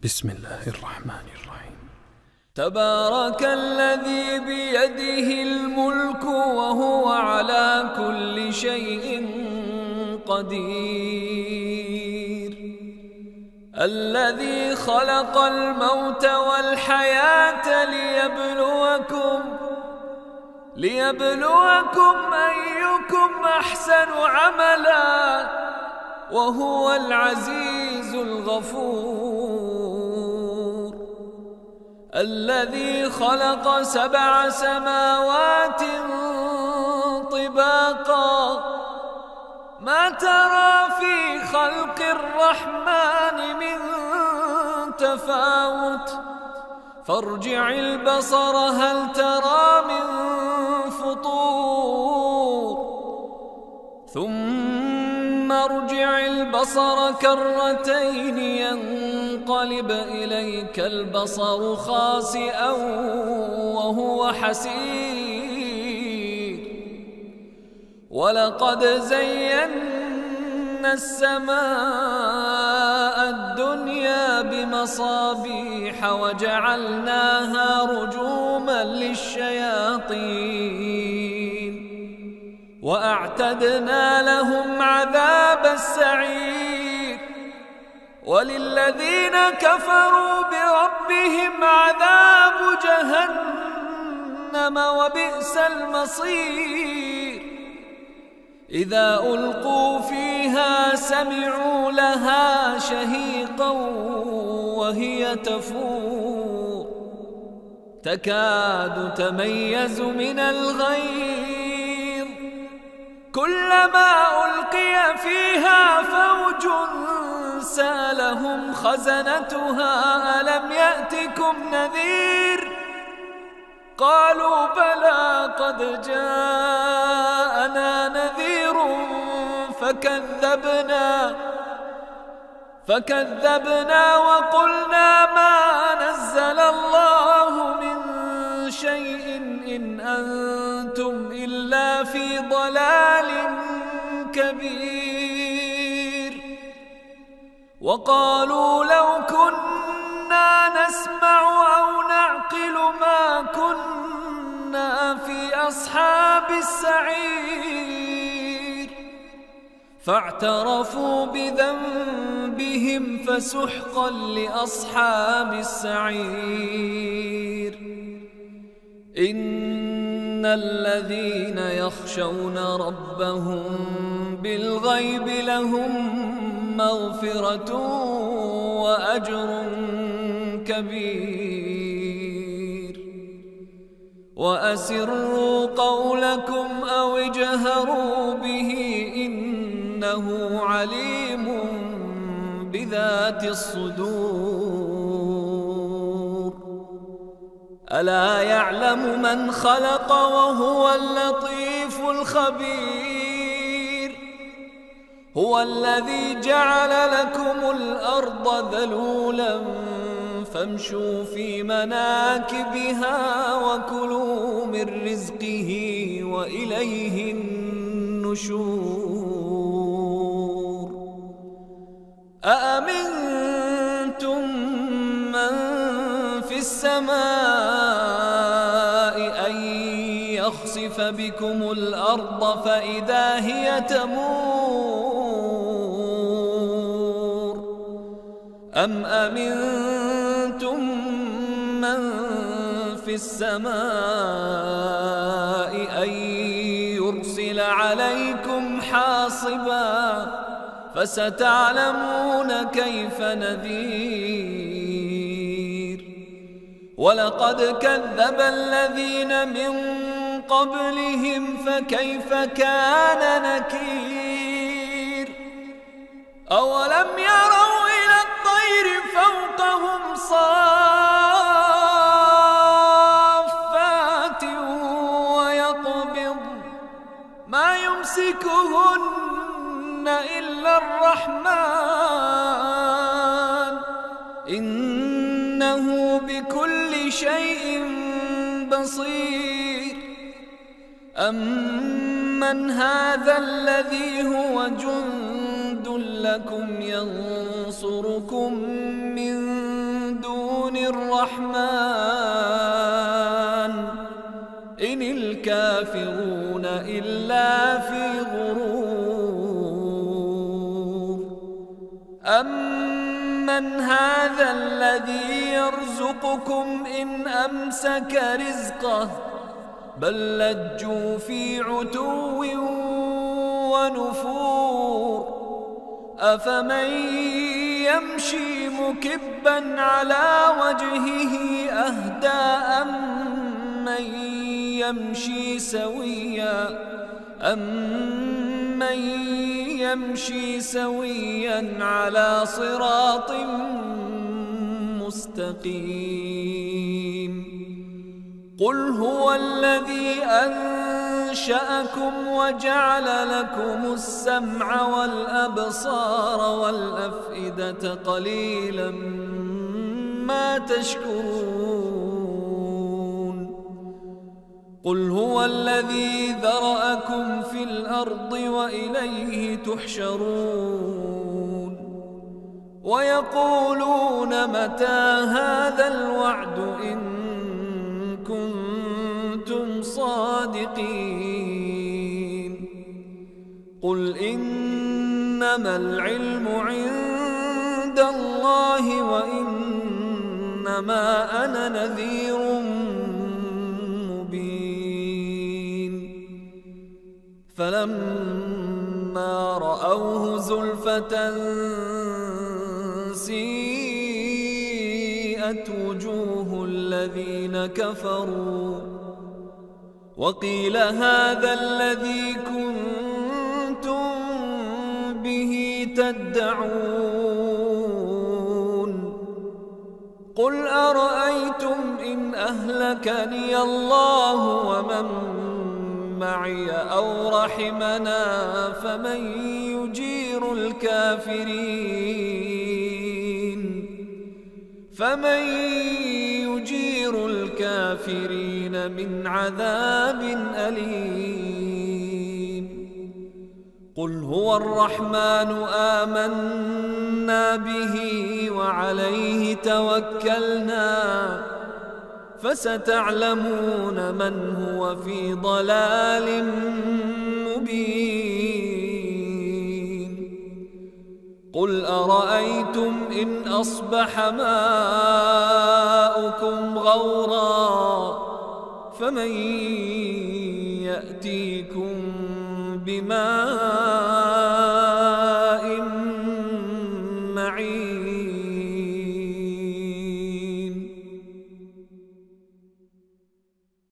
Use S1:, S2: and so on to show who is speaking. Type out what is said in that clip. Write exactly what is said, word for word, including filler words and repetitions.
S1: بسم الله الرحمن الرحيم.
S2: تبارك الذي بيده الملك وهو على كل شيء قدير، الذي خلق الموت والحياة ليبلوكم ليبلوكم أيكم أحسن عملا وهو العزيز الغفور، الذي خلق سبع سماوات طباقا ما ترى في خلق الرحمن من تفاوت، فارجع البصر هل ترى من فطور، ثم ارجع البصر كرتين ينقلب إليك البصر خاسئا وهو حسير، ولقد زينا السماء الدنيا بمصابيح وجعلناها رجوما للشياطين وأعتدنا لهم عذاب السعير، وللذين كفروا بربهم عذاب جهنم وبئس المصير، إذا ألقوا فيها سمعوا لها شهيقا وهي تفور تكاد تميز من الغيظ، كلما ألقي فيها فوج سألهم خزنتها ألم يأتكم نذير، قالوا بلى قد جاءنا نذير فكذبنا فكذبنا وقلنا ما نزل الله من شيء إن أنتم إلا في ضلال كبير، وقالوا لو كنا نسمع أو نعقل ما كنا في أصحاب السعير، فاعترفوا بذنبهم فسحقا لأصحاب السعير. إن الذين يخشون ربهم بالغيب لهم مغفرة وأجر كبير، وأسروا قولكم أو اجهروا به إنه عليم بذات الصدور، ألا يعلم من خلق وهو اللطيف الخبير، هو الذي جعل لكم الأرض ذلولا فامشوا في مناكبها وكلوا من رزقه وإليه النشور، أأمنتم من في السماء أن يخسف بكم الأرض فإذا هي تمور، أم أمنتم من في السماء أن يرسل عليكم حاصبا فستعلمون كيف نذير، ولقد كذب الذين من قبلهم فكيف كان نكير، أولم يروا إلى الطير فوقهم صافات ويقبض ما يمسكهن إلا الرحمن إنه بكل شيء بصير، أمن هذا الذي هو جند لكم ينصركم من الرحمن إن الكافرون إلا في غرور. أمن هذا الذي يرزقكم إن أمسك رزقه بل لجوا في عتو ونفور. أفمن يمشي مكبا على وجهه أهدى أمن يمشي سويا أمن يمشي سويا على صراط مستقيم. قل هو الذي أنشأكم وجعل لكم السمع والأبصار والأفئدة قليلا ما تشكرون. قل هو الذي ذرأكم في الأرض وإليه تحشرون. ويقولون متى هذا الوعد إن كنتم صادقين. قل إنما العلم عند الله وإنما أنا نذير مبين. فلما رأوه زلفة سيئت وجوه الذين كفروا وقيل هذا الذي كنتم به تدعون. قل أرأيتم إن أهلكني الله ومن معي أو رحمنا فمن يجير الكافرين فمن يجير الكافرين من عذاب أليم. قل هو الرحمن آمنا به وعليه توكلنا فستعلمون من هو في ضلال مبين. قل أرأيتم إن أصبح ماؤكم غورا فمن يأتيكم بماء